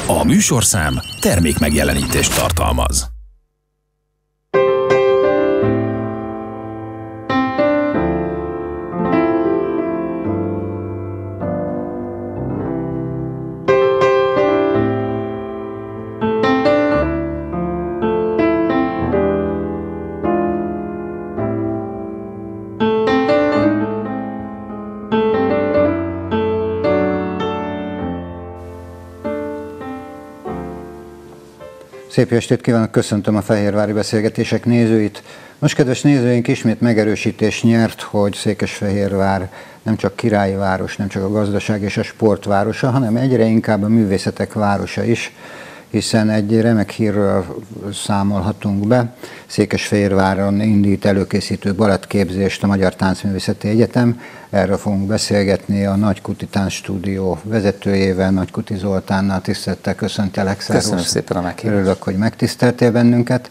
A műsorszám termékmegjelenítést tartalmaz. Szép estét kívánok, köszöntöm a Fehérvári Beszélgetések nézőit. Most, kedves nézőink, ismét megerősítés nyert, hogy Székesfehérvár nem csak királyi város, nem csak a gazdaság és a sport városa, hanem egyre inkább a művészetek városa is, hiszen egy remek hírről számolhatunk be. Székesfehérváron indít előkészítő balettképzést a Magyar Táncművészeti Egyetem. Erről fogunk beszélgetni a Nagykuti Táncstúdió vezetőjével, Nagykuti Zoltánnal. Tisztelettel köszöntelek, szervusz. Köszönöm szépen a meghívást. Örülök, hogy megtiszteltél bennünket.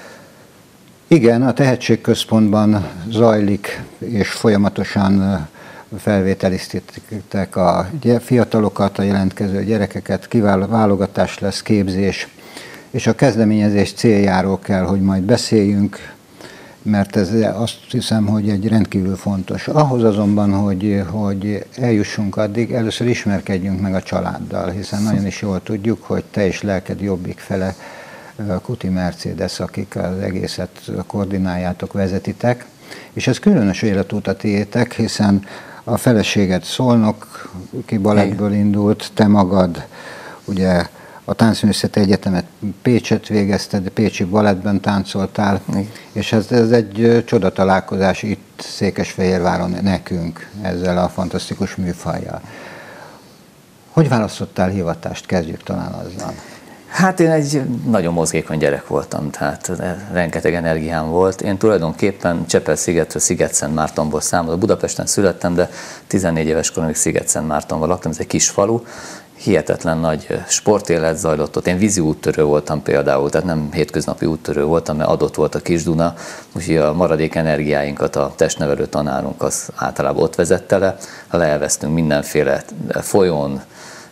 Igen, a Tehetségközpontban zajlik, és folyamatosan felvételiztetek a fiatalokat, a jelentkező gyerekeket, válogatás lesz, képzés, és a kezdeményezés céljáról kell, hogy majd beszéljünk, mert ez azt hiszem, hogy egy rendkívül fontos. Ahhoz azonban, hogy eljussunk addig, először ismerkedjünk meg a családdal, hiszen nagyon is jól tudjuk, hogy te és lelked jobbik fele Kuti Mercedes, akik az egészet koordináljátok, vezetitek, és ez különös életút a tiétek, hiszen a feleséged Szolnoki balettből indult, te magad ugye a Táncművészeti Egyetemet Pécset végezted, pécsi balettben táncoltál, és ez egy csodatalálkozás itt Székesfehérváron nekünk ezzel a fantasztikus műfajjal. Hogy választottál hivatást? Kezdjük talán azzal. Hát én egy nagyon mozgékony gyerek voltam, tehát rengeteg energiám volt. Én tulajdonképpen Csepel-szigetről, Szigetszentmártonból számolok. Budapesten születtem, de 14 éves koromig Szigetszentmártonban laktam, ez egy kis falu. Hihetetlen nagy sportélet zajlott ott. Én vízi úttörő voltam például, tehát nem hétköznapi úttörő voltam, mert adott volt a Kis-Duna, úgyhogy a maradék energiáinkat a testnevelő tanárunk az általában ott vezette le. Leelveztünk mindenféle folyón,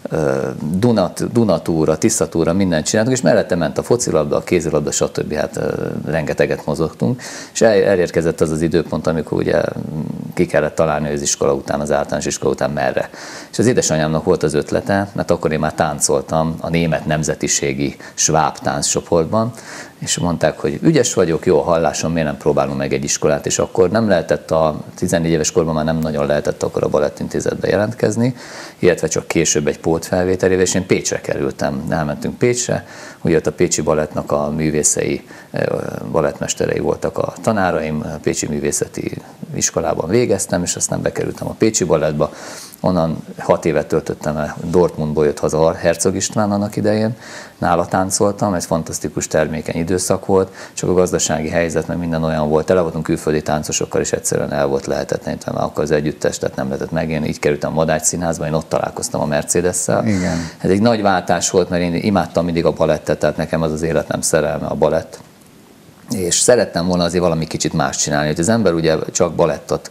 Dunatúra, Tiszatúra, mindent csináltunk, és mellette ment a focilabda, a kézilabda, stb. Hát rengeteget mozogtunk, és elérkezett az az időpont, amikor ugye ki kellett találni az iskola után, az általános iskola után merre. És az édesanyámnak volt az ötlete, mert akkor én már táncoltam a német nemzetiségi sváb tánccsoportban, és mondták, hogy ügyes vagyok, jó a hallásom, miért nem próbálunk meg egy iskolát, és akkor nem lehetett, a 14 éves korban már nem nagyon lehetett akkor a balettintézetbe jelentkezni, illetve csak később egy pótfelvételével, és én Pécsre kerültem, elmentünk Pécsre, ugye ott a pécsi balettnak a művészei, balettmesterei voltak a tanáraim, a pécsi művészeti iskolában végeztem, és aztán bekerültem a pécsi balettba, onnan 6 évet töltöttem el, Dortmundból jött haza Herzog István annak idején, nála táncoltam, ez fantasztikus termékeny időszak volt, csak a gazdasági helyzet, meg minden olyan volt, tele voltunk külföldi táncosokkal, és egyszerűen el volt lehetetlenítve, mert akkor az együttes, tehát nem lehetett megélni, így kerültem a Madács Színházba, én ott találkoztam a Mercedes-szel. Igen. Ez egy nagy váltás volt, mert én imádtam mindig a balettet, tehát nekem az életem szerelme a balett, és szerettem volna azért valami kicsit más csinálni, hogy az ember ugye csak balettot,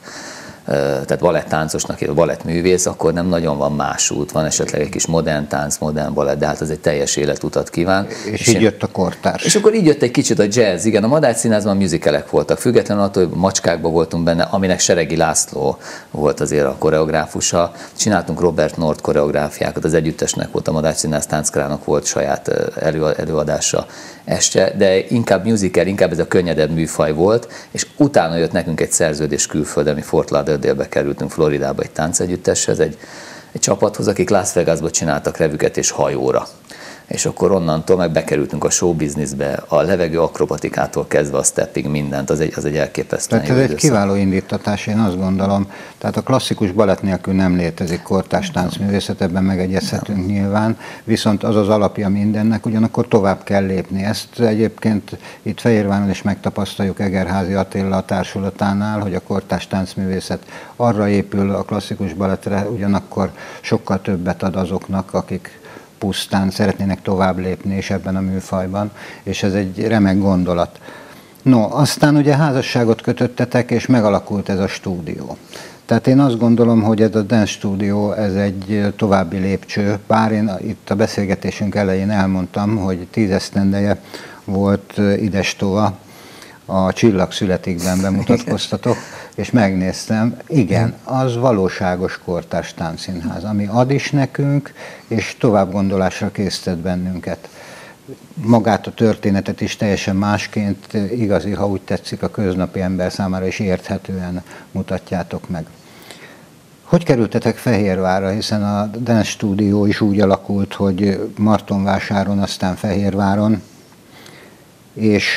tehát balettáncosnak, vagy balettművész, akkor nem nagyon van más út, van esetleg egy kis modern tánc, modern balett, de hát az egy teljes életutat kíván. És így jött a kortárs. És akkor így jött egy kicsit a jazz, igen, a Madács Színházban musicalek voltak, függetlenül attól, hogy Macskákban voltunk benne, aminek Seregi László volt azért a koreográfusa. Csináltunk Robert Nord koreográfiákat, az együttesnek volt, a Madács Színház tánckarának volt saját előadása este, de inkább musical, inkább ez a könnyedebb műfaj volt, és utána jött nekünk egy szerződés külföldön, mi Fort Lauderdale-be kerültünk, Floridába egy táncegyütteshez, egy csapathoz, akik Las Vegasba csináltak revüket és hajóra. És akkor onnantól meg bekerültünk a showbizniszbe, a levegő akrobatikától kezdve a steppig mindent, az egy elképesztően jó Tehát ez egy időszak. kiváló indítatás, én azt gondolom. Tehát a klasszikus balett nélkül nem létezik kortárs táncművészet, ebben megegyezhetünk nyilván, viszont az az alapja mindennek, ugyanakkor tovább kell lépni. Ezt egyébként itt Fehérváron is megtapasztaljuk Egerházy Attila társulatánál, hogy a kortárs táncművészet arra épül a klasszikus balettre, ugyanakkor sokkal többet ad azoknak, akik pusztán szeretnének tovább lépni és ebben a műfajban, és ez egy remek gondolat. No, aztán ugye házasságot kötöttetek, és megalakult ez a stúdió. Tehát én azt gondolom, hogy ez a Dance Studio, ez egy további lépcső, bár én itt a beszélgetésünk elején elmondtam, hogy 10 esztendeje volt Idestova, a Csillag születikben bemutatkoztatok, és megnéztem, igen, az valóságos kortárs táncszínház, ami ad is nekünk, és továbbgondolásra késztet bennünket. Magát a történetet is teljesen másként, igazi, ha úgy tetszik, a köznapi ember számára is érthetően mutatjátok meg. Hogy kerültetek Fehérvárra, hiszen a Dance Studio is úgy alakult, hogy Martonvásáron, aztán Fehérváron, és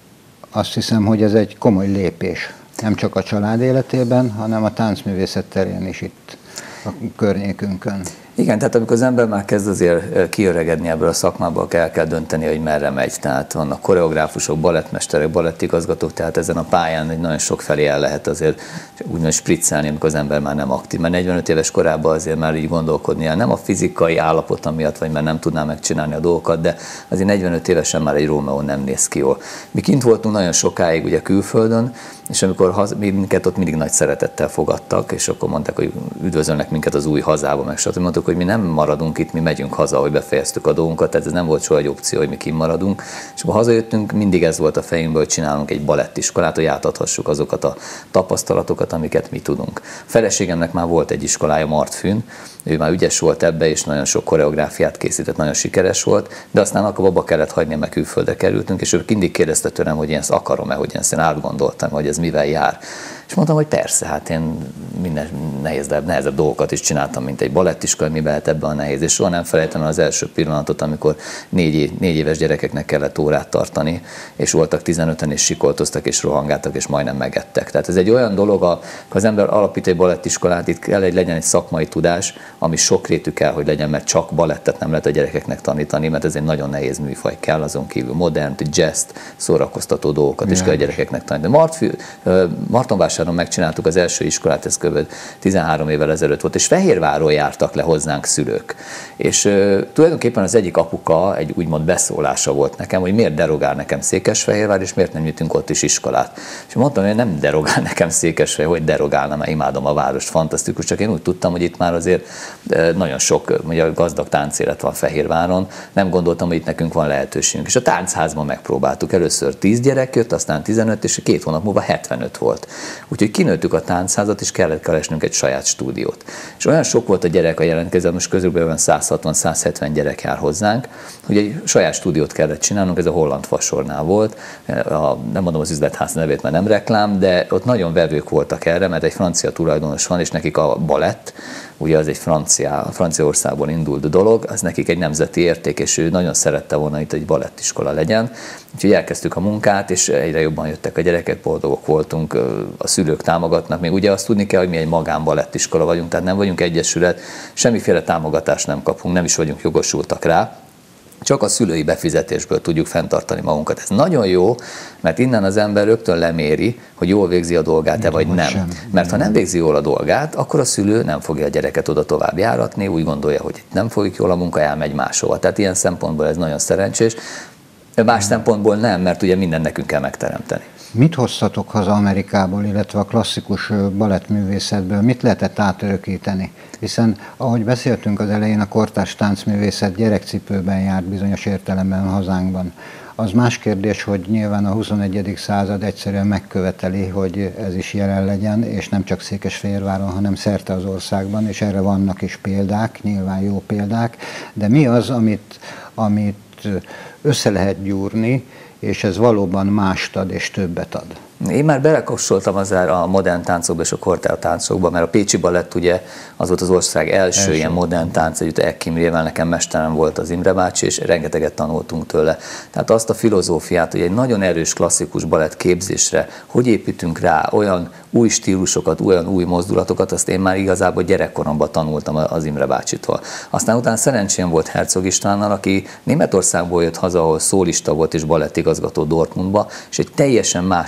azt hiszem, hogy ez egy komoly lépés, nem csak a család életében, hanem a táncművészet terén is itt a környékünkön. Igen, tehát amikor az ember már kezd azért kiöregedni ebből a szakmából, el kell dönteni, hogy merre megy. Tehát vannak koreográfusok, balettmesterek, balettigazgatók, tehát ezen a pályán egy nagyon sok felé el lehet azért úgymond spriccelni, amikor az ember már nem aktív. Mert 45 éves korában azért már így gondolkodnia, nem a fizikai állapota miatt, vagy mert nem tudná megcsinálni a dolgokat, de azért 45 évesen már egy Rómeó nem néz ki jól. Mi kint voltunk nagyon sokáig ugye külföldön, és amikor minket ott mindig nagy szeretettel fogadtak, és akkor mondták, hogy üdvözölnek minket az új hazába, meg stb. Mondtuk, hogy mi nem maradunk itt, mi megyünk haza, hogy befejeztük a dolgunkat, tehát ez nem volt soha egy opció, hogy mi kint maradunk. És akkor hazajöttünk, mindig ez volt a fejünkből, hogy csinálunk egy balettiskolát, hogy átadhassuk azokat a tapasztalatokat, amiket mi tudunk. A feleségemnek már volt egy iskolája Martfűn, ő már ügyes volt ebbe, és nagyon sok koreográfiát készített, nagyon sikeres volt, de aztán akkor abba kellett hagyni, mert külföldre kerültünk, és ő mindig kérdezte tőlem, hogy én ezt akarom-e, hogy én ezt átgondoltam, hogy ez mivel jár. És mondtam, hogy persze, hát én minden nehezebb dolgokat is csináltam, mint egy balettiskola, mi lehet ebben a nehéz. És soha nem felejtem el az első pillanatot, amikor 4 éves gyerekeknek kellett órát tartani, és voltak 15-en, és sikoltoztak, és rohangáltak, és majdnem megettek. Tehát ez egy olyan dolog, ha az ember alapít egy balettiskolát, itt kell, hogy legyen egy szakmai tudás, ami sokrétű kell, hogy legyen, mert csak balettet nem lehet a gyerekeknek tanítani, mert ez egy nagyon nehéz műfaj kell, azon kívül modern, jazz, szórakoztató dolgokat is kell a gyerekeknek tanítani. Martonvásáron megcsináltuk az első iskolát, ez kb. 13 évvel ezelőtt volt, és Fehérvárról jártak le hozzánk szülők. És tulajdonképpen az egyik apuka egy úgymond beszólása volt nekem, hogy miért derogál nekem Székesfehérvár, és miért nem nyitunk ott is iskolát. És mondtam, hogy nem derogál nekem Székesfehérvár, hogy derogálna, mert imádom a várost, fantasztikus, csak én úgy tudtam, hogy itt már azért nagyon sok, ugye gazdag táncélet van Fehérváron, nem gondoltam, hogy itt nekünk van lehetőségünk. És a táncházban megpróbáltuk. Először 10 gyerek jött, aztán 15, és 2 hónap múlva 75 volt. Úgyhogy kinőttük a táncházat, és kellett keresnünk egy saját stúdiót. És olyan sok volt a gyerek a jelentkező, most körülbelül 160-170 gyerek jár hozzánk, hogy egy saját stúdiót kellett csinálnunk, ez a Holland Fasornál volt. Nem mondom az üzletház nevét, mert nem reklám, de ott nagyon vevők voltak erre, mert egy francia tulajdonos van, és nekik a balett, ugye az egy Franciaországból indult dolog, az nekik egy nemzeti érték, és ő nagyon szerette volna itt egy balettiskola legyen. Úgyhogy elkezdtük a munkát, és egyre jobban jöttek a gyerekek, boldogok voltunk, a szülők támogatnak. Még ugye azt tudni kell, hogy mi egy magánbalettiskola vagyunk, tehát nem vagyunk egyesület, semmiféle támogatást nem kapunk, nem is vagyunk jogosultak rá. Csak a szülői befizetésből tudjuk fenntartani magunkat. Ez nagyon jó, mert innen az ember rögtön leméri, hogy jól végzi a dolgát-e vagy nem. Mert ha nem végzi jól a dolgát, akkor a szülő nem fogja a gyereket oda tovább járatni, úgy gondolja, hogy nem fogjuk jól a munka, elmegy máshova. Tehát ilyen szempontból ez nagyon szerencsés. Más szempontból nem, mert ugye mindent nekünk kell megteremteni. Mit hoztatok haza Amerikából, illetve a klasszikus balettművészetből? Mit lehetett átörökíteni? Hiszen, ahogy beszéltünk az elején, a kortárs táncművészet gyerekcipőben járt bizonyos értelemben a hazánkban. Az más kérdés, hogy nyilván a 21. század egyszerűen megköveteli, hogy ez is jelen legyen, és nem csak Székesfehérváron, hanem szerte az országban, és erre vannak is példák, nyilván jó példák. De mi az, amit össze lehet gyúrni, és ez valóban mást ad és többet ad? Én már belekapcsoltam a modern táncokba és a kortárs táncokba, mert a Pécsi Balett ugye az volt az ország első ilyen modern tánc, együtt Ekkimrével, nekem mesterem volt az Imre bácsi, és rengeteget tanultunk tőle. Tehát azt a filozófiát, hogy egy nagyon erős klasszikus balett képzésre, hogy építünk rá olyan új stílusokat, olyan új mozdulatokat, azt én már igazából gyerekkoromban tanultam az Imre bácsitól. Aztán utána szerencsém volt Herzog Istvánnal, aki Németországból jött haza, ahol szólista volt és balettigazgató Dortmundba, és egy teljesen más stílust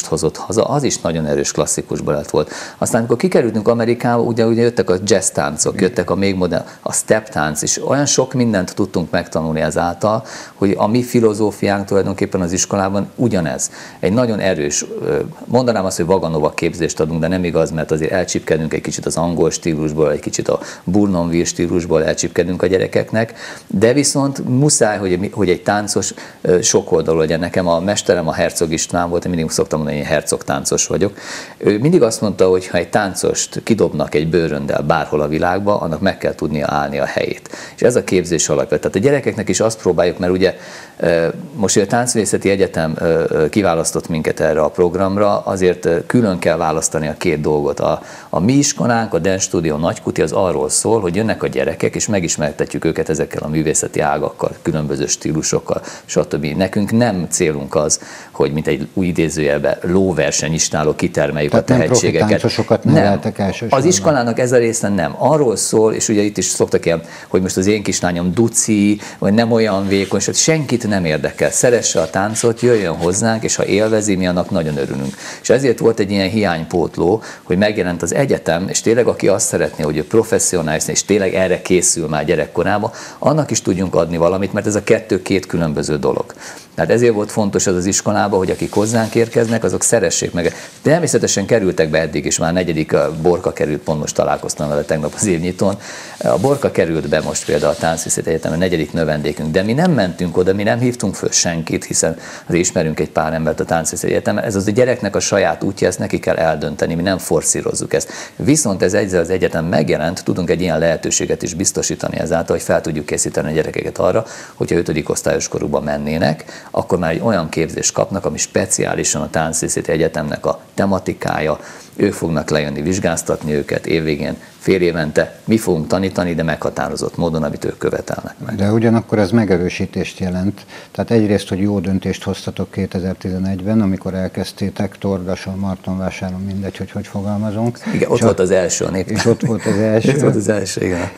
hozott haza, az is nagyon erős klasszikus balett volt. Aztán, amikor kikerültünk Amerikába, ugye jöttek a jazz táncok, jöttek a még modern, a step tánc, és olyan sok mindent tudtunk megtanulni ezáltal, hogy a mi filozófiánk tulajdonképpen az iskolában ugyanez. Egy nagyon erős, mondanám azt, hogy Vaganova képzést adunk, de nem igaz, mert azért elcsipkedünk egy kicsit az angol stílusból, egy kicsit a Bournonville stílusból elcsipkedünk a gyerekeknek, de viszont muszáj, hogy egy táncos sokoldalú legyen. Nekem a mesterem a Herzog István volt, én mindig szoktam mondani, hogy én Herzog táncos vagyok. Ő mindig azt mondta, hogy ha egy táncost kidobnak egy bőröndel bárhol a világba, annak meg kell tudnia állni a helyét. És ez a képzés alapja. Tehát a gyerekeknek is azt próbáljuk, mert ugye most, hogy a Táncművészeti Egyetem kiválasztott minket erre a programra, azért külön kell választani a két dolgot. A mi iskolánk, a Dance Studio Nagykuti az arról szól, hogy jönnek a gyerekek, és megismertetjük őket ezekkel a művészeti ágakkal, különböző stílusokkal, stb. Nekünk nem célunk az, hogy mint egy új idézőjelben lóversenyistáló kitermeljük a tehetségeket. Nem. Az iskolának ez a része nem. Arról szól, és ugye itt is szoktak ilyen, hogy most az én kislányom duci, vagy nem olyan vékony, senkit nem érdekel. Szeresse a táncot, jöjjön hozzánk, és ha élvezi, mi annak nagyon örülünk. És ezért volt egy ilyen hiánypótló, hogy megjelent az egyetem, és tényleg aki azt szeretné, hogy ő professzionális, és tényleg erre készül már gyerekkorában, annak is tudjunk adni valamit, mert ez a kettő két különböző dolog. Tehát ezért volt fontos az iskolában, hogy akik hozzánk érkeznek, azok szeressék meg. De természetesen kerültek be eddig is, már 4. Borka került, pont most találkoztam vele tegnap az évnyitón. A Borka került be most például a Táncművészeti Egyetemen, 4. növendékünk, de mi nem mentünk oda, mi nem hívtunk föl senkit, hiszen azért ismerünk egy pár embert a Táncművészeti Egyetemen. Ez az a gyereknek a saját útja, ezt neki kell eldönteni, mi nem forszírozzuk ezt. Viszont ez egyszer az egyetem megjelent, tudunk egy ilyen lehetőséget is biztosítani ezáltal, hogy fel tudjuk készíteni a gyerekeket arra, hogyha 5. osztályos korukban mennének, akkor már egy olyan képzést kapnak, ami speciálisan a Táncművészeti Egyetemnek a tematikája, ők fognak lejönni vizsgáztatni őket évvégén, fél évente, mi fogunk tanítani, de meghatározott módon, amit ők követelnek meg. De ugyanakkor ez megerősítést jelent. Tehát egyrészt, hogy jó döntést hoztatok 2011-ben, amikor elkezdtétek Tordason, Martonvásáron, mindegy, hogy fogalmazunk. Igen, ott volt az első a Néptánc. És ott volt az első. Ott volt az első, igen.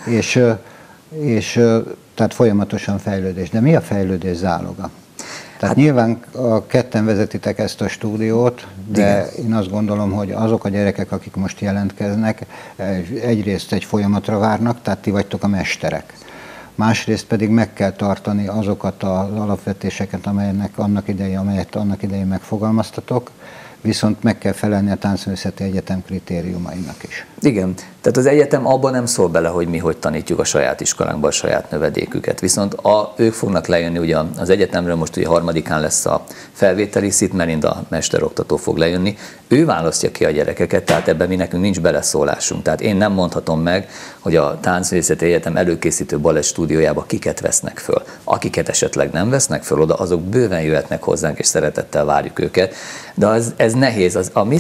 És tehát folyamatosan fejlődés. De mi a fejlődés záloga? Tehát nyilván ketten vezetitek ezt a stúdiót, de én azt gondolom, hogy azok a gyerekek, akik most jelentkeznek, egyrészt egy folyamatra várnak, tehát ti vagytok a mesterek. Másrészt pedig meg kell tartani azokat az alapvetéseket, amelyet annak idején megfogalmaztatok, viszont meg kell felelni a Táncművészeti Egyetem kritériumainak is. Igen, tehát az egyetem abban nem szól bele, hogy mi hogy tanítjuk a saját iskolánkba a saját növedéküket, viszont ők fognak lejönni, ugye az egyetemről most ugye 3-án lesz a felvételi, Szit Melinda mesteroktató fog lejönni, ő választja ki a gyerekeket, tehát ebben mi nekünk nincs beleszólásunk. Tehát én nem mondhatom meg, hogy a Táncművészeti Egyetem előkészítő balett stúdiójába kiket vesznek föl. Akiket esetleg nem vesznek föl oda, azok bőven jöhetnek hozzánk, és szeretettel várjuk őket. De ez nehéz. A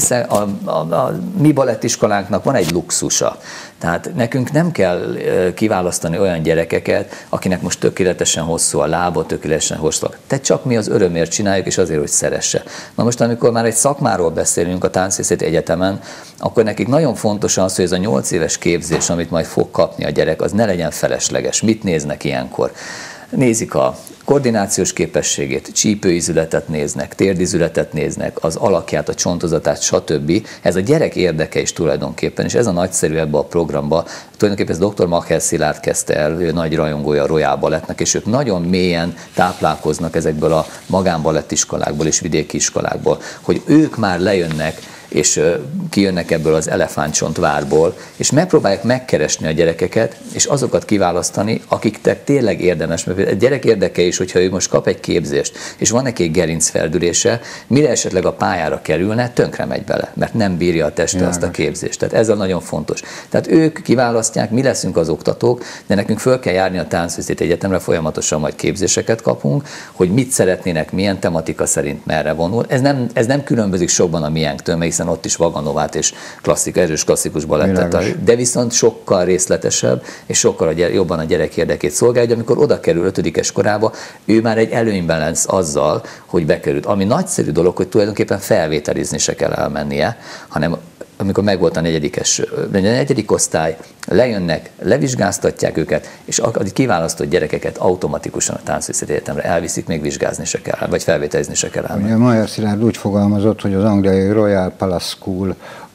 mi balettiskolánknak van egy luxusa. Tehát nekünk nem kell kiválasztani olyan gyerekeket, akinek most tökéletesen hosszú a lába, tökéletesen hosszú. Tehát csak mi az örömért csináljuk, és azért, hogy szeresse. Na most, amikor már egy szakmáról beszélünk a Táncművészeti Egyetemen, akkor nekik nagyon fontos az, hogy ez a 8 éves képzés, amit majd fog kapni a gyerek, az ne legyen felesleges. Mit néznek ilyenkor? Nézik a koordinációs képességét, csípőizületet néznek, térdizületet néznek, az alakját, a csontozatát, stb. Ez a gyerek érdeke is tulajdonképpen, és ez a nagyszerű ebbe a programba. Tulajdonképpen ez dr. Macher Szilárd kezdte el, ő nagy rajongója a Royal Ballettnek, és ők nagyon mélyen táplálkoznak ezekből a magánbalettiskolákból és vidéki iskolákból, hogy ők már lejönnek, és kijönnek ebből az elefántcsontvárból, és megpróbálják megkeresni a gyerekeket, és azokat kiválasztani, akiknek tényleg érdemes. Mert a gyerek érdeke is, hogyha ő most kap egy képzést, és van neki egy gerincfeldülése, mire esetleg a pályára kerülne, tönkre megy bele, mert nem bírja a teste azt a képzést. Tehát ez a nagyon fontos. Tehát ők kiválasztják, mi leszünk az oktatók, de nekünk föl kell járni a Táncművészeti Egyetemre, folyamatosan majd képzéseket kapunk, hogy mit szeretnének, milyen tematika szerint merre vonul. Ez nem különbözik sokban a miénktől, hiszen ott is Vaganovát és erős klasszikus balettet, de viszont sokkal részletesebb, és sokkal jobban a gyerek érdekét szolgálja, hogy amikor oda kerül 5-es korába, ő már egy előnyben lesz azzal, hogy bekerült. Ami nagyszerű dolog, hogy tulajdonképpen felvételizni se kell elmennie, hanem amikor megvolt a negyedik osztály, lejönnek, levizsgáztatják őket, és a kiválasztott gyerekeket automatikusan a Táncművészeti Egyetemre elviszik, még vizsgázni se kell, vagy felvételizni se kell. Ugye Mayer Szilárd úgy fogalmazott, hogy az angliai Royal Palace School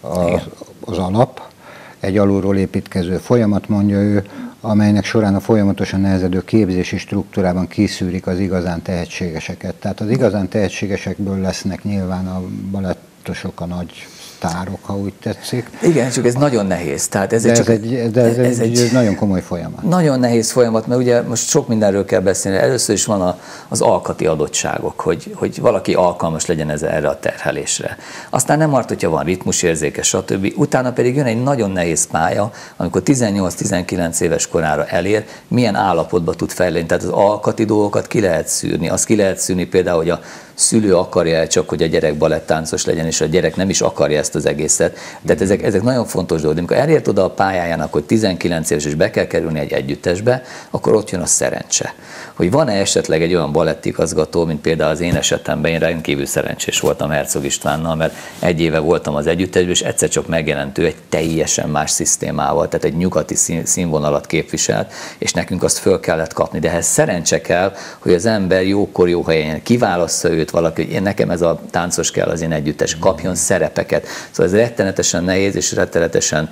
az alap, egy alulról építkező folyamat, mondja ő, amelynek során a folyamatosan nehezedő képzési struktúrában kiszűrik az igazán tehetségeseket. Tehát az igazán tehetségesekből lesznek nyilván a balettosok, a nagy sztárok, ha úgy tetszik. Igen, csak ez nagyon nehéz. Tehát ez egy nagyon komoly folyamat. Nagyon nehéz folyamat, mert ugye most sok mindenről kell beszélni. Először is van az alkati adottságok, hogy valaki alkalmas legyen erre a terhelésre. Aztán nem árt, hogyha van ritmusérzéke, stb. Utána pedig jön egy nagyon nehéz pálya, amikor 18-19 éves korára elér, milyen állapotba tud fejlődni. Tehát az alkati dolgokat ki lehet szűrni. Azt ki lehet szűrni például, hogy a szülő akarja csak, hogy a gyerek balettáncos legyen, és a gyerek nem is akarja ezt az egészet. Tehát ezek nagyon fontos dolgok. De amikor elért oda a pályájának, hogy 19 éves és be kell kerülni egy együttesbe, akkor ott jön a szerencse. Hogy van-e esetleg egy olyan balettigazgató, mint például az én esetemben, én rendkívül szerencsés voltam Herzog Istvánnal, mert egy éve voltam az együttesben, és egyszer csak megjelent ő egy teljesen más szisztémával, tehát egy nyugati színvonalat képviselt, és nekünk azt föl kellett kapni. De ehhez szerencse kell, hogy az ember jókor, jó helyen kiválassza őt valaki, hogy nekem ez a táncos kell az én együttes, kapjon szerepeket. Szóval ez rettenetesen nehéz és rettenetesen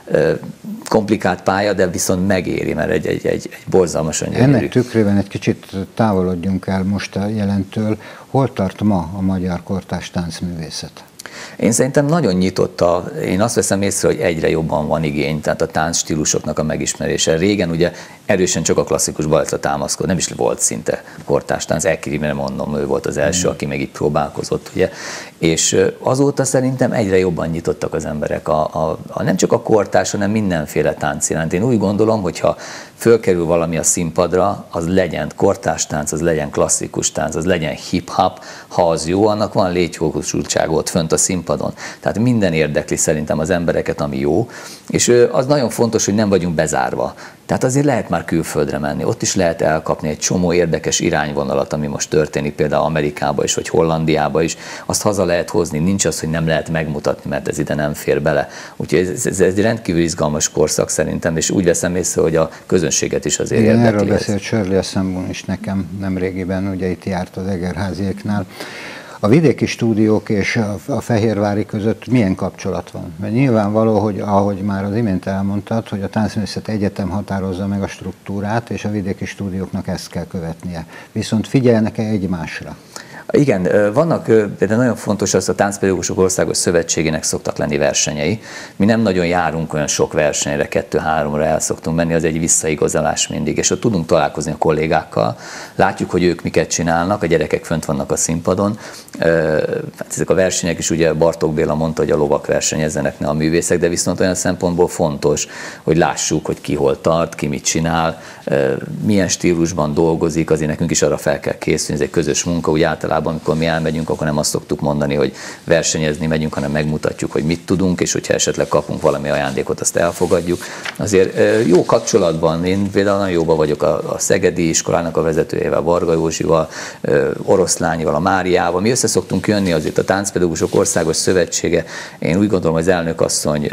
komplikált pálya, de viszont megéri, mert egy borzalmasan gyönyörű. Ennek tükrében egy kicsit távolodjunk el most a jelentől. Hol tart ma a magyar kortárs táncművészet? Én szerintem nagyon nyitott én azt veszem észre, hogy egyre jobban van igény, tehát a táncstílusoknak a megismerése. Régen ugye erősen csak a klasszikus balettra támaszkod, nem is volt szinte kortárs tánc, Elkirimre mondom, ő volt az első, aki meg itt próbálkozott, ugye. És azóta szerintem egyre jobban nyitottak az emberek, nem csak a kortárs, hanem mindenféle tánc iránt. Én úgy gondolom, hogyha fölkerül valami a színpadra, az legyen kortárs tánc, az legyen klasszikus tánc, az legyen hip-hop, ha az jó, annak van létjogosultsága ott fönt a színpadon. Tehát minden érdekli szerintem az embereket, ami jó, és az nagyon fontos, hogy nem vagyunk bezárva. Tehát azért lehet már külföldre menni, ott is lehet elkapni egy csomó érdekes irányvonalat, ami most történik például Amerikában is, vagy Hollandiában is, azt haza lehet hozni, nincs az, hogy nem lehet megmutatni, mert ez ide nem fér bele. Úgyhogy ez egy rendkívül izgalmas korszak szerintem, és úgy veszem észre, hogy a közönséget is azért érdekli. Erről beszélt Shirley Assembon is nekem nemrégiben, ugye itt járt az Egerháziéknál. A vidéki stúdiók és a fehérvári között milyen kapcsolat van? Mert nyilvánvaló, hogy ahogy már az imént elmondtad, hogy a Táncművészeti Egyetem határozza meg a struktúrát, és a vidéki stúdióknak ezt kell követnie. Viszont figyelnek-e egymásra? Igen, vannak, például nagyon fontos az, a Táncpedagógusok Országos Szövetségének szoktak lenni versenyei. Mi nem nagyon járunk olyan sok versenyre, 2-3-ra el szoktunk menni, az egy visszaigazolás mindig, és ott tudunk találkozni a kollégákkal, látjuk, hogy ők miket csinálnak, a gyerekek fönt vannak a színpadon. Hát ezek a versenyek is, ugye Bartók Béla mondta, hogy a lovak versenyezzenek, ne a művészek, de viszont olyan szempontból fontos, hogy lássuk, hogy ki hol tart, ki mit csinál, milyen stílusban dolgozik, azért nekünk is arra fel kell készülni, ez egy közös munka, úgy általában, amikor mi elmegyünk, akkor nem azt szoktuk mondani, hogy versenyezni megyünk, hanem megmutatjuk, hogy mit tudunk, és hogyha esetleg kapunk valami ajándékot, azt elfogadjuk. Azért jó kapcsolatban, én például nagyon jóban vagyok a Szegedi iskolának a vezetőjével, Varga Józsival, Oroszlányival, a Máriával. Mi össze szoktunk jönni, azért a Táncpedagógusok Országos Szövetsége, én úgy gondolom, az elnök asszony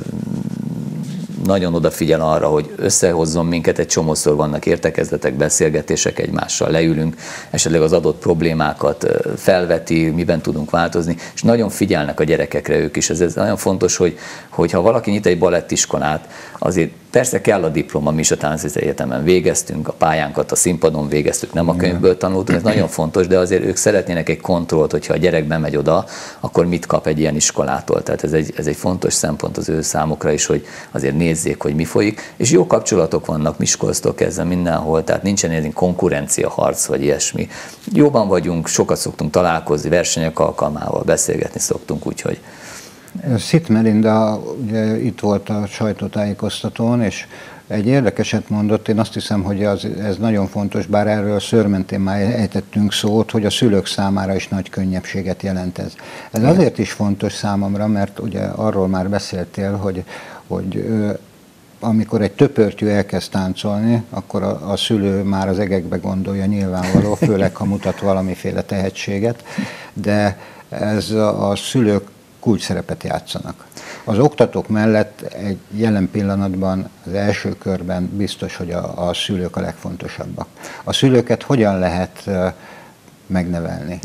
nagyon odafigyel arra, hogy összehozzon minket, egy csomószor vannak értekezletek, beszélgetések egymással, leülünk, esetleg az adott problémákat felveti, miben tudunk változni, és nagyon figyelnek a gyerekekre ők is. Ez nagyon fontos, hogy ha valaki nyit egy balettiskolát, azért persze kell a diploma, mi is a Táncművészeti Egyetemen végeztünk, a pályánkat a színpadon végeztük, nem a könyvből tanultunk, ez nagyon fontos, de azért ők szeretnének egy kontrollt, hogyha a gyerek bemegy oda, akkor mit kap egy ilyen iskolától. Tehát ez egy fontos szempont az ő számukra is, hogy azért nézzék, hogy mi folyik, és jó kapcsolatok vannak Miskolctól kezdve mindenhol, tehát nincsen ilyen konkurenciaharc vagy ilyesmi. Jóban vagyunk, sokat szoktunk találkozni, versenyek alkalmával beszélgetni szoktunk, úgyhogy Szit Melinda ugye itt volt a sajtótájékoztatón, és egy érdekeset mondott, én azt hiszem, hogy ez nagyon fontos, bár erről szőrmentén már ejtettünk szót, hogy a szülők számára is nagy könnyebbséget jelent ez. Ez azért is fontos számomra, mert ugye arról már beszéltél, hogy amikor egy töpörtyű elkezd táncolni, akkor a szülő már az egekbe gondolja nyilvánvaló, főleg ha mutat valamiféle tehetséget, de ez a szülők kulcsszerepet játszanak. Az oktatók mellett egy jelen pillanatban az első körben biztos, hogy a szülők a legfontosabbak. A szülőket hogyan lehet megnevelni?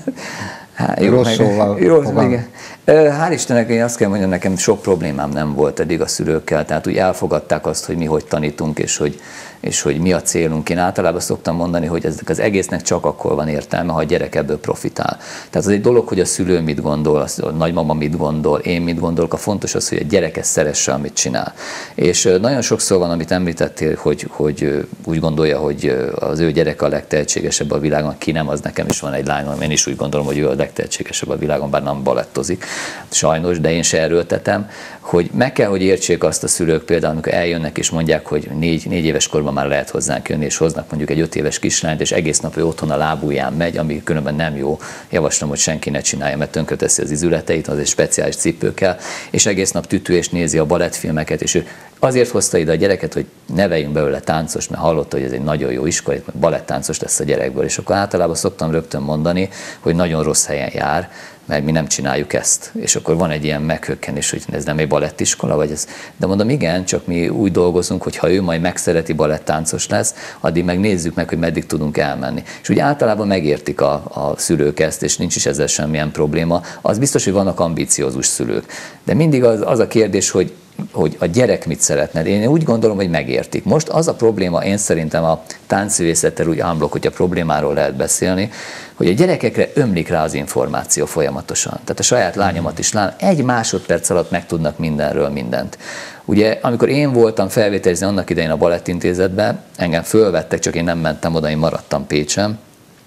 Rossz szóval. Igen. Hál' Istennek, én azt kell mondjam, nekem sok problémám nem volt eddig a szülőkkel, tehát úgy elfogadták azt, hogy mi hogy tanítunk, és hogy mi a célunk. Én általában szoktam mondani, hogy ezek az egésznek csak akkor van értelme, ha a gyerek ebből profitál. Tehát az egy dolog, hogy a szülő mit gondol, a nagymama mit gondol, én mit gondolok, a fontos az, hogy a gyerek ezt szeresse, amit csinál. És nagyon sokszor van, amit említettél, hogy úgy gondolja, hogy az ő gyereke a legtehetségesebb a világon, ki nem, az nekem is van egy lányom, én is úgy gondolom, hogy ő a legtehetségesebb a világon, bár nem balettozik. Sajnos, de én se erőltetem, hogy meg kell, hogy értsék azt a szülők például, amikor eljönnek és mondják, hogy 4 éves korban már lehet hozzánk jönni, és hoznak mondjuk egy 5 éves kislányt, és egész nap ő otthon a lábujján megy, ami különben nem jó. Javaslom, hogy senki ne csinálja, mert tönkreteszi az izületeit, az egy speciális cipő kell, és egész nap tütő és nézi a balettfilmeket, és ő azért hozta ide a gyereket, hogy neveljünk belőle táncos, mert hallotta, hogy ez egy nagyon jó iskola, mert balettáncos lesz a gyerekből, és akkor általában szoktam rögtön mondani, hogy nagyon rossz helyen jár, mert mi nem csináljuk ezt. És akkor van egy ilyen meghökkenés, hogy ez nem egy balettiskola, vagy ez. De mondom, igen, csak mi úgy dolgozunk, hogy ha ő majd megszereti, balettáncos lesz, addig meg nézzük meg, hogy meddig tudunk elmenni. És úgy általában megértik a szülők ezt, és nincs is ezzel semmilyen probléma. Az biztos, hogy vannak ambiciózus szülők. De mindig az a kérdés, hogy a gyerek mit szeretne. Én úgy gondolom, hogy megértik. Most az a probléma, én szerintem a táncművészettel úgy unblock, hogyha problémáról lehet beszélni, hogy a gyerekekre ömlik rá az információ folyamatosan. Tehát a saját lányomat is egy másodperc alatt megtudnak mindenről mindent. Ugye, amikor én voltam felvételizni annak idején a Balettintézetben, engem fölvettek, csak én nem mentem oda, én maradtam Pécsen,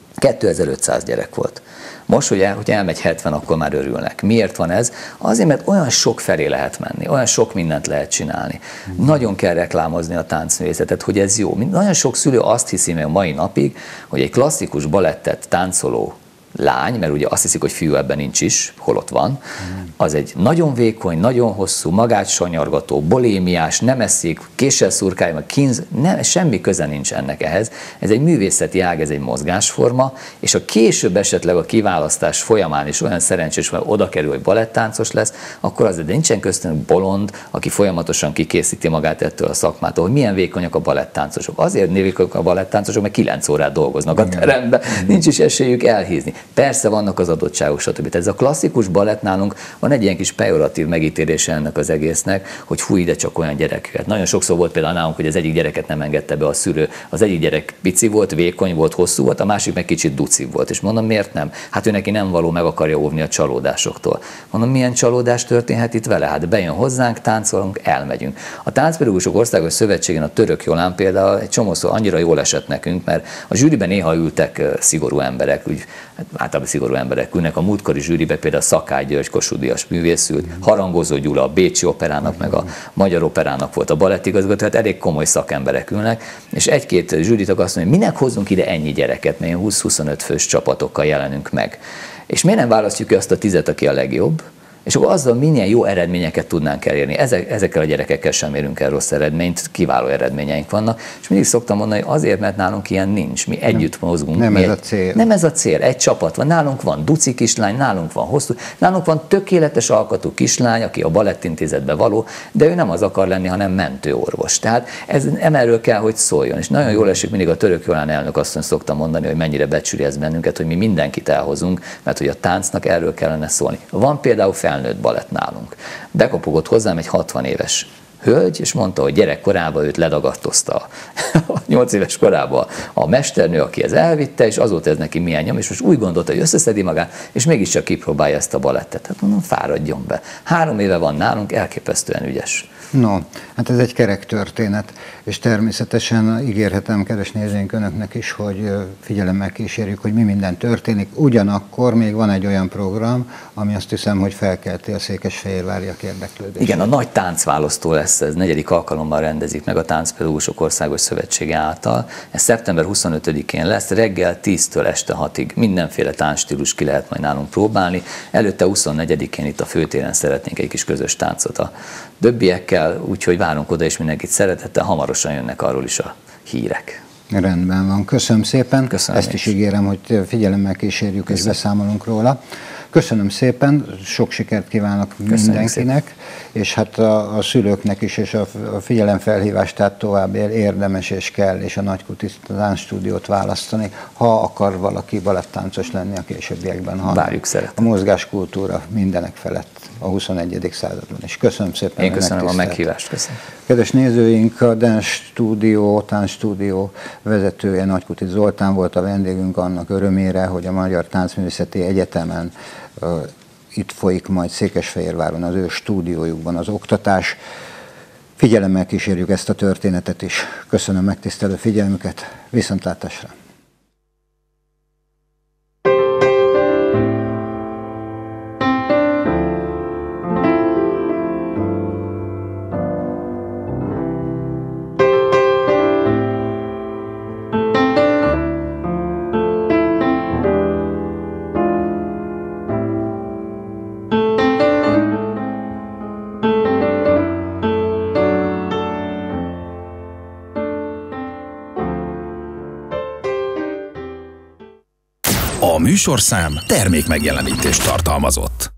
2500 gyerek volt. Most, hogy elmegy 70, akkor már örülnek. Miért van ez? Azért, mert olyan sok felé lehet menni, olyan sok mindent lehet csinálni. Nagyon kell reklámozni a táncművészetet, hogy ez jó. Nagyon sok szülő azt hiszi meg mai napig, hogy egy klasszikus balettet táncoló lány, mert ugye azt hiszik, hogy fiú ebben nincs is, holott van, az egy nagyon vékony, nagyon hosszú, magát sanyargató, bolémiás, nem eszik, késsel szurkálja, meg kínz, nem, semmi köze nincs ennek ehhez. Ez egy művészeti ág, ez egy mozgásforma, és a később esetleg a kiválasztás folyamán is olyan szerencsés, hogy oda kerül, hogy balettáncos lesz, akkor az, de nincsen köztünk bolond, aki folyamatosan kikészíti magát ettől a szakmától, hogy milyen vékonyak a balettáncosok. Azért vékonyak a balettáncosok, mert 9 órát dolgoznak a teremben, nincs is esélyük elhízni. Persze vannak az adottságok, stb. Ez a klasszikus balett nálunk van egy ilyen kis pejoratív megítélése ennek az egésznek, hogy fúj, de csak olyan gyerekeket. Nagyon sokszor volt például nálunk, hogy az egyik gyereket nem engedte be a szülő. Az egyik gyerek pici volt, vékony volt, hosszú volt, a másik meg kicsit duci volt. És mondom, miért nem? Hát ő neki nem való, meg akarja óvni a csalódásoktól. Mondom, milyen csalódás történhet itt vele? Hát bejön hozzánk, táncolunk, elmegyünk. A Táncpedagógusok Országos Szövetségén a Török Jolán például egy csomószor annyira jól esett nekünk, mert a zsűriben néha ültek szigorú emberek, úgy általában szigorú emberek ülnek. A múltkori zsűribe például Szakály György Kossuth Díjas művész ült, Harangozó Gyula a Bécsi Operának, meg a Magyar Operának volt a balettigazgató, tehát elég komoly szakemberek ülnek, és egy-két zsűritag azt mondja, minek hozzunk ide ennyi gyereket, mert 20-25 fős csapatokkal jelenünk meg. És miért nem választjuk ki azt a 10, aki a legjobb, és akkor azzal minél jó eredményeket tudnánk elérni. Ezekkel a gyerekekkel sem érünk el rossz eredményt, kiváló eredményeink vannak. És mindig szoktam mondani, hogy azért, mert nálunk ilyen nincs. Mi együtt mozgunk. Nem ez a cél. Nem ez a cél. Egy csapat van. Nálunk van duci kislány, nálunk van hosszú, nálunk van tökéletes alkatú kislány, aki a Balettintézetbe való, de ő nem az akar lenni, hanem mentőorvos. Tehát ez erről kell, hogy szóljon. És nagyon jól esik, mindig a Török Jolán elnök asszony szoktam mondani, hogy mennyire becsüli ez bennünket, hogy mi mindenkit elhozunk, mert hogy a táncnak erről kellene szólni. Van például felnőtt balett nálunk. Bekopogott hozzám egy 60 éves hölgy, és mondta, hogy gyerekkorában őt ledagadtozta a 8 éves korában a mesternő, aki ez elvitte, és azóta ez neki milyen nyom, és most úgy gondolta, hogy összeszedi magát, és mégiscsak kipróbálja ezt a balettet. Hát mondom, fáradjon be. 3 éve van nálunk, elképesztően ügyes. No, hát ez egy kerek történet, és természetesen ígérhetem kedves nézőink önöknek is, hogy figyelemmel kísérjük, hogy mi minden történik. Ugyanakkor még van egy olyan program, ami azt hiszem, hogy felkelti a székesfehérváriak érdeklődését. Igen, a nagy táncválasztó lesz, ez 4. alkalommal rendezik meg a Táncpedagógusok Országos Szövetsége által. Ez szeptember 25-én lesz, reggel 10-től este 6-ig. Mindenféle táncstílus ki lehet majd nálunk próbálni. Előtte 24-én itt a főtéren szeretnénk egy kis közös táncot a többiekkel, úgyhogy várunk oda, és mindenkit szeretettel, hamarosan jönnek arról is a hírek. Rendben van, köszönöm szépen. Köszönöm Ezt is ígérem, hogy figyelemmel kísérjük és beszámolunk róla. Köszönöm szépen, sok sikert kívánok mindenkinek, szépen. És hát a szülőknek is, és a figyelemfelhívást, tehát tovább érdemes és kell, és a Nagykúti Táncstúdiót választani, ha akar valaki balettáncos lenni a későbbiekben. Várjuk szeretettel. A mozgáskultúra mindenek felett a 21. században is. Köszönöm szépen. Én köszönöm a meghívást. Köszönöm. Kedves nézőink, a Táncstúdió vezetője Nagykúti Zoltán volt a vendégünk, annak örömére, hogy a Magyar Táncművészeti Egyetemen itt folyik majd Székesfehérváron az ő stúdiójukban az oktatás. Figyelemmel kísérjük ezt a történetet is. Köszönöm megtisztelő figyelmüket, viszontlátásra! A műsorszám termékmegjelenítést tartalmazott.